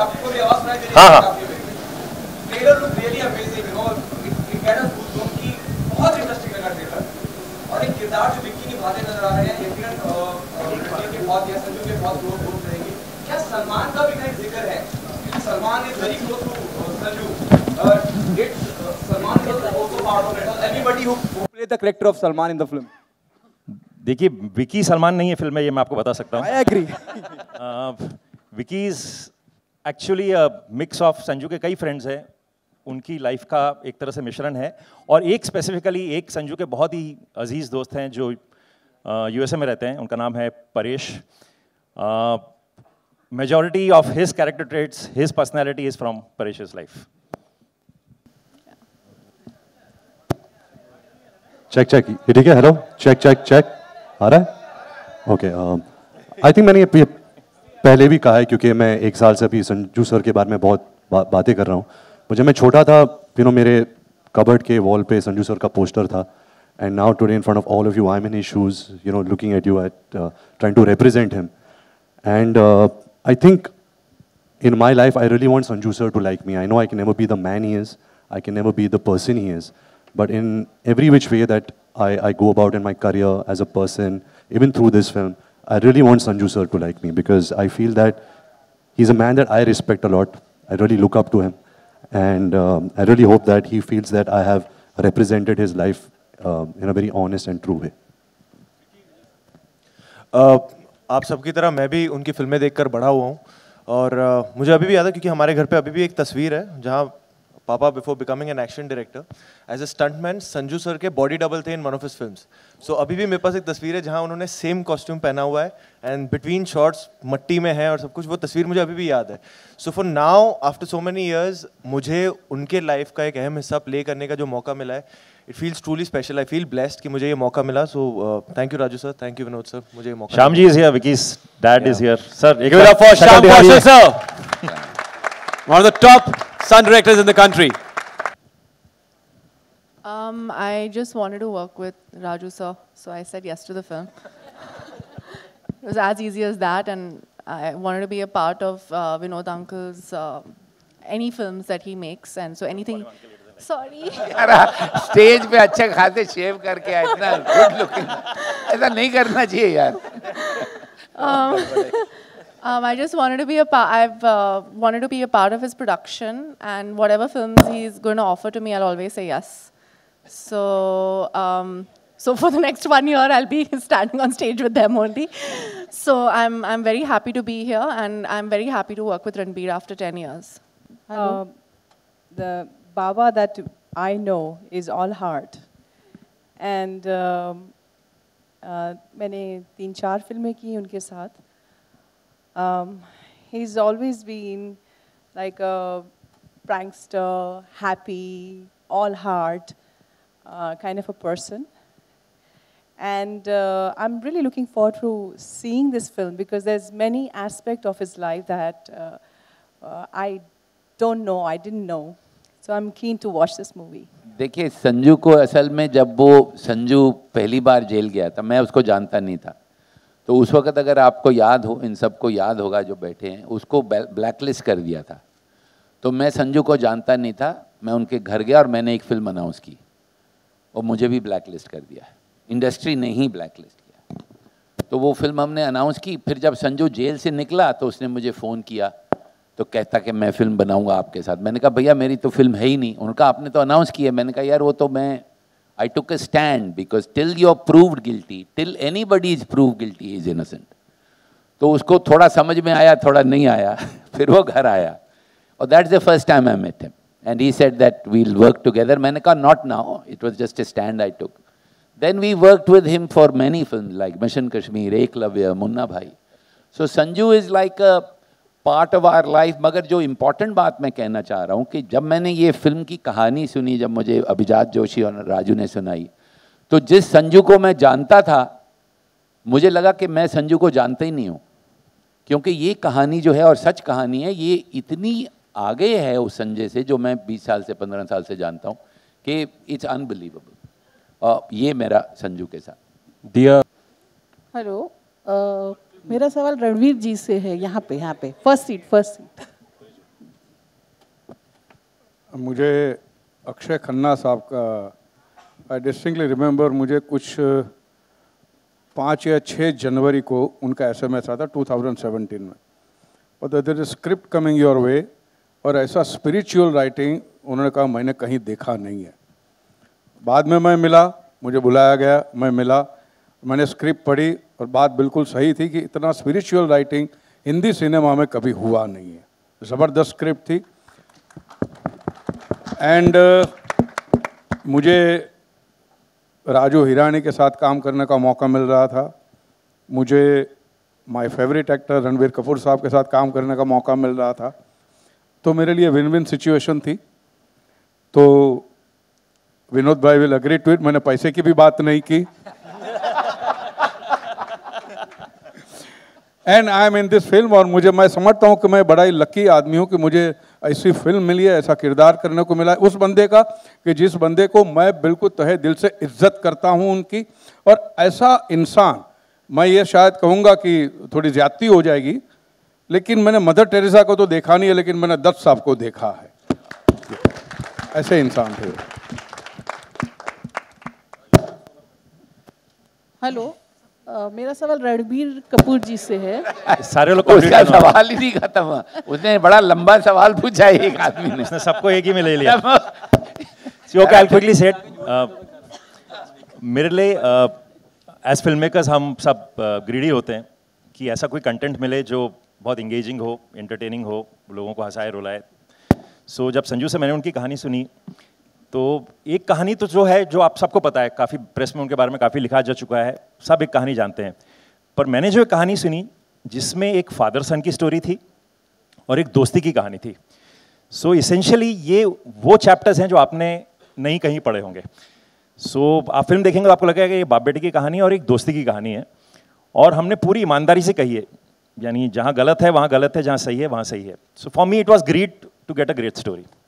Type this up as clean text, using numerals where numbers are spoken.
आपको भी आवाज सुनाई दे रही है? हाँ। Trailer look really amazing, you know, it get us goosebumps की बहुत इंटरेस्टिंग लगा ट्रेलर। और एक किरदार जो विक्की निभाते नजर आ रहे हैं, यकीनन रणबीर के बहुत या संजू के बहुत ग्रोथ रहेगी। क्या सलमान का भी कहीं जिक्र है? Salman is very close to Sanju. It's Salman is also part of it. Everybody who play the character of Salman in the film. देखिए, विकी सलमान नहीं है फिल्म में, ये मैं आपको बता सकता हूँ। I agree. Vicky is actually a mix of Sanju के कई फ्रेंड्स हैं, उनकी लाइफ का एक तरह से मिश्रण है। और एक स्पेसिफिकली एक संजू के बहुत ही अजीज दोस्त हैं जो यूएसए में रहते हैं, उनका नाम है Paresh. Majority of his character traits, his personality is from Paresh's life. Check check, ये ठीक है? हेलो, चेक चेक चेक, आ रहा है? ओके। आई थिंक मैंने ये पहले भी कहा है, क्योंकि मैं 1 साल से अभी संजू सर के बारे में बहुत बातें कर रहा हूँ। मुझे, मैं छोटा था, मेरे कबर्ड के वॉल पे संजू सर का पोस्टर था। And now today in front of all of you, I am in his shoes, looking at you, at trying to represent him. And I think in my life, I really want Sanju sir to like me. I know I can never be the man he is. I can never be the person he is. But in every which way that I go about in my career as a person, even through this film, I really want Sanju sir to like me, because I feel that he's a man that I respect a lot. I really look up to him. And I really hope that he feels that I have represented his life in a very honest and true way. आप सबकी तरह मैं भी उनकी फिल्में देखकर बड़ा हुआ हूँ। और मुझे अभी भी याद है, क्योंकि हमारे घर पे अभी भी एक तस्वीर है जहाँ पापा before becoming an action director as a stuntman Sanju sir के बॉडी डबल थे in one of his films. So अभी भी मेरे पास एक तस्वीर है जहाँ उन्होंने सेम कॉस्ट्यूम पहना हुआ है एंड बिटवीन शॉट्स मट्टी में है और सब कुछ। वो तस्वीर मुझे अभी भी याद है। So for now after so many years मुझे उनके लाइफ का एक अहम हिस्सा प्ले करने का जो मौका मिला है, it feels truly special. I feel blessed कि मुझे ये मौका मिला। So thank you Raju sir, thank you Vinod sir, मुझे ये मौका। Shyam ji is here, Vicky's dad is here. Sir, give it up for Shyam Kaushal sir, one of the top stunt directors in the country. I just wanted to work with Raju sir, so I said yes to the film. It was as easy as that, and I wanted to be a part of Vinod uncle's any films that he makes, and so anything. Sorry. Stage पे अच्छे खासे शेव करके आए, इतना good looking, ऐसा नहीं करना चाहिए यार। I just wanted to be a part. I've wanted to be a part of his production, and whatever films he's going to offer to me, I'll always say yes. So, so for the next 1 year, I'll be standing on stage with them only. So I'm very happy to be here, and I'm very happy to work with Ranbir after 10 years. The Baba that I know is all heart, and मैंने 3-4 फिल्में की उनके साथ. He's always been like a prankster, happy, all heart kind of a person. And I'm really looking forward to seeing this film, because there's many aspects of his life that I don't know, I didn't know. So I'm keen to watch this movie. देखिए, संजू को असल में जब वो संजू पहली बार jail गया था, मैं उसको जानता नहीं था। तो उस वक्त अगर आपको याद हो, इन सबको याद होगा जो बैठे हैं, उसको ब्लैकलिस्ट कर दिया था। तो मैं संजू को जानता नहीं था, मैं उनके घर गया और मैंने एक फिल्म अनाउंस की और मुझे भी ब्लैकलिस्ट कर दिया। इंडस्ट्री ने ही ब्लैकलिस्ट किया। तो वो फिल्म हमने अनाउंस की। फिर जब संजू जेल से निकला तो उसने मुझे फ़ोन किया, तो कहता कि मैं फ़िल्म बनाऊंगा आपके साथ। मैंने कहा भैया मेरी तो फिल्म है ही नहीं। उनका आपने तो अनाउंस किया। मैंने कहा यार वो तो मैं I took a stand, because till you're proved guilty, till anybody is proved guilty, he is innocent. तो उसको थोड़ा समझ में आया, थोड़ा नहीं आया। फिर वो घर आया और that's the first time I met him, and he said that we'll work together. मैंने कहा not now, it was just a stand I took. Then we worked with him for many films like Mission Kashmir, Eklavya, Munna Bhai. So Sanju is like a part of our life. मगर जो important बात मैं कहना चाह रहा हूँ कि जब मैंने ये फिल्म की कहानी सुनी, जब मुझे अभिजात जोशी और राजू ने सुनाई, तो जिस संजू को मैं जानता था, मुझे लगा कि मैं संजू को जानता ही नहीं हूँ, क्योंकि ये कहानी जो है और सच कहानी है, ये इतनी आगे है उस संजय से जो मैं 20 साल से 15 साल से जानता हूँ कि इट्स अनबिलीवेबल। और ये मेरा संजू के साथ। डियर हेलो, मेरा सवाल रणवीर जी से है। यहाँ पे फर्स्ट सीट। मुझे अक्षय खन्ना साहब का आई डिस्टिंक्टली रिमेंबर, मुझे कुछ 5 या 6 जनवरी को उनका SMS आता 2017 में, और there is script coming your way, और ऐसा स्पिरिचुअल राइटिंग उन्होंने कहा मैंने कहीं देखा नहीं है। बाद में मैं मिला, मुझे बुलाया गया, मैं मिला, मैंने स्क्रिप्ट पढ़ी और बात बिल्कुल सही थी कि इतना स्पिरिचुअल राइटिंग हिंदी सिनेमा में कभी हुआ नहीं है। ज़बरदस्त स्क्रिप्ट थी। एंड मुझे राजू हिरानी के साथ काम करने का मौका मिल रहा था, मुझे my favourite actor Ranbir Kapoor साहब के साथ काम करने का मौका मिल रहा था, तो मेरे लिए विन विन सिचुएशन थी। तो विनोद भाई विल एग्री टू इट, मैंने पैसे की भी बात नहीं की। And I am in this film, और मैं समझता हूँ कि मैं बड़ा ही लकी आदमी हूँ कि मुझे ऐसी फिल्म मिली है, ऐसा किरदार करने को मिला है उस बंदे का कि जिस बंदे को मैं बिल्कुल तहे दिल से इज्जत करता हूँ उनकी। और ऐसा इंसान, मैं ये शायद कहूँगा कि थोड़ी ज्यादती हो जाएगी, लेकिन मैंने मदर टेरेसा को तो देखा नहीं है, लेकिन मैंने दत्त साहब को देखा है। ऐसे इंसान थे। हेलो, मेरा सवाल रणबीर कपूर जी से है। सारे लोग उसका सवाल ही नहीं खत्म हुआ, उसने बड़ा लंबा सवाल पूछा एक आदमी ने, उसने सबको एक ही में ले लिया। ओके, आई क्विकली सेड, मेरे लिए एज फिल्म मेकर्स हम सब ग्रीडी होते हैं कि ऐसा कोई कंटेंट मिले जो बहुत इंगेजिंग हो, एंटरटेनिंग हो, लोगों को हंसाए रुलाए। सो जब संजू से मैंने उनकी कहानी सुनी, तो एक कहानी तो जो है, जो आप सबको पता है, काफ़ी प्रेस में उनके बारे में काफ़ी लिखा जा चुका है, सब एक कहानी जानते हैं। पर मैंने जो एक कहानी सुनी जिसमें एक फादर सन की स्टोरी थी और एक दोस्ती की कहानी थी। सो इसेंशियली ये वो चैप्टर्स हैं जो आपने नहीं कहीं पढ़े होंगे। सो आप फिल्म देखेंगे तो आपको लगेगा कि ये बाप बेटे की कहानी और एक दोस्ती की कहानी है, और हमने पूरी ईमानदारी से कही है, यानी जहाँ गलत है वहाँ गलत है, जहाँ सही है वहाँ सही है। So for me it was great to get a great story.